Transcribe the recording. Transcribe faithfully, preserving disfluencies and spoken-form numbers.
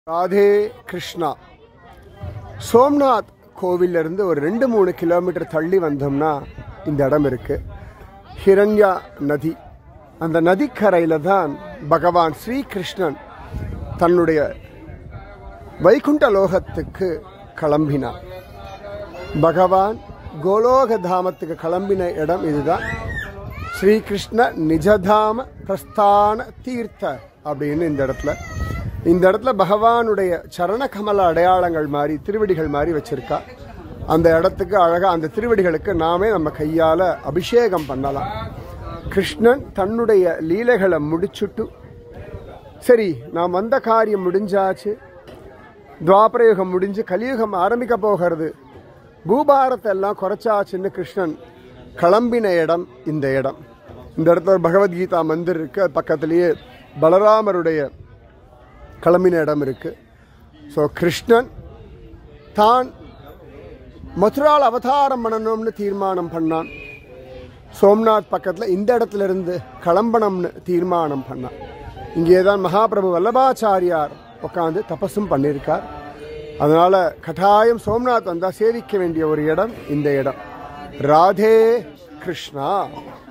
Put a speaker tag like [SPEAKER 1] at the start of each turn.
[SPEAKER 1] ராதே கிருஷ்ணா. சோம்நாத் கோவிலிருந்து ஒரு ரெண்டு மூணு கிலோமீட்டர் தள்ளி வந்தோம்னா இந்த இடம் இருக்கு. ஹிரண்யா நதி. அந்த நதிக்கரையில் தான் பகவான் ஸ்ரீகிருஷ்ணன் தன்னுடைய வைகுண்ட லோகத்துக்கு கிளம்பினார். பகவான் கோலோக தாமத்துக்கு கிளம்பின இடம் இதுதான். ஸ்ரீகிருஷ்ண நிஜதாம பிரஸ்தான தீர்த்த அப்படின்னு இந்த இடத்துல இந்த இடத்துல பகவானுடைய சரண கமல அடையாளங்கள் மாதிரி திருவடிகள் மாதிரி வச்சிருக்கா. அந்த இடத்துக்கு அழகா அந்த திருவடிகளுக்கு நாமே நம்ம கையால அபிஷேகம் பண்ணலாம். கிருஷ்ணன் தன்னுடைய லீலைகளை முடிச்சுட்டு சரி நாம் வந்த காரியம் முடிஞ்சாச்சு, துவாபரயுகம் முடிஞ்சு கலியுகம் ஆரம்பிக்க போகிறது, பூபாரத்தை எல்லாம் குறைச்சாச்சுன்னு கிருஷ்ணன் கிளம்பின இடம் இந்த இடம். இந்த இடத்துல பகவத்கீதா மந்திர் இருக்கு. அது பக்கத்திலேயே பலராமருடைய கிளம்பின இடம் இருக்கு. ஸோ கிருஷ்ணன் தான் மதுரால் அவதாரம் பண்ணணும்னு தீர்மானம் பண்ணான். சோம்நாத் பக்கத்தில் இந்த இடத்துல இருந்து கிளம்பணும்னு தீர்மானம் பண்ணான். இங்கே தான் மகாபிரபு வல்லபாச்சாரியார் உட்காந்து தபஸும் பண்ணியிருக்கார். அதனால கட்டாயம் சோம்நாத் வந்தால் சேவிக்க வேண்டிய ஒரு இடம் இந்த இடம். ராதே கிருஷ்ணா.